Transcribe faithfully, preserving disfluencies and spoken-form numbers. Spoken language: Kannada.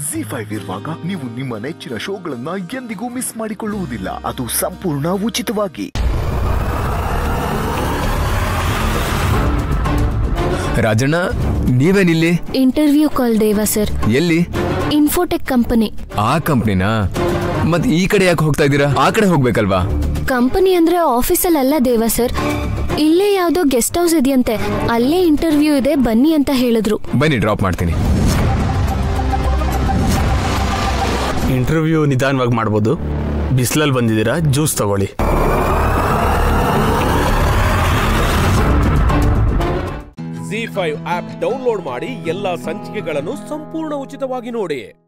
ಜಿ ಫೈವ್ ಇರುವಾಗ ನೀವು ನಿಮ್ಮ ನೆಚ್ಚಿನ ಶೋಗಳನ್ನ ಎಂದಿಗೂ ಮಿಸ್ ಮಾಡಿಕೊಳ್ಳುವುದಿಲ್ಲ, ಅದು ಸಂಪೂರ್ಣ ಉಚಿತವಾಗಿ. ರಾಜಣ್ಣ, ನೀವೇನಿಲ್ಲಿ? ಇಂಟರ್ವ್ಯೂ ಕಾಲ್ ದೇವಾ ಸರ್. ಎಲ್ಲಿ? Infotech company. ಆ ಕಂಪ್ನಿನಾ? ಮತ್ ಈ ಕಡೆ ಯಾಕೆ ಹೋಗ್ತಾ ಇದ್ದೀರಾ? ಆ ಕಡೆ ಹೋಗ್ಬೇಕಲ್ವಾ? ಕಂಪನಿ ಅಂದ್ರೆ ಆಫೀಸಲ್ಲಿ ಅಲ್ಲ ದೇವಾ ಸರ್, ಇಲ್ಲೇ ಯಾವ್ದೋ ಗೆಸ್ಟ್ ಹೌಸ್ ಇದೆಯಂತೆ, ಅಲ್ಲೇ ಇಂಟರ್ವ್ಯೂ ಇದೆ, ಬನ್ನಿ ಅಂತ ಹೇಳಿದ್ರು. ಬನ್ನಿ, ಡ್ರಾಪ್ ಮಾಡ್ತೀನಿ. ಇಂಟರ್ವ್ಯೂ ನಿಧಾನವಾಗಿ ಮಾಡ್ಬೋದು. ಬಿಸಿಲಲ್ಲಿ ಬಂದಿದ್ದೀರಾ, ಜ್ಯೂಸ್ ತಗೊಳ್ಳಿ. ಜಿ ಫೈವ್ ಆಪ್ ಡೌನ್ಲೋಡ್ ಮಾಡಿ ಎಲ್ಲಾ ಸಂಚಿಕೆಗಳನ್ನು ಸಂಪೂರ್ಣ ಉಚಿತವಾಗಿ ನೋಡಿ.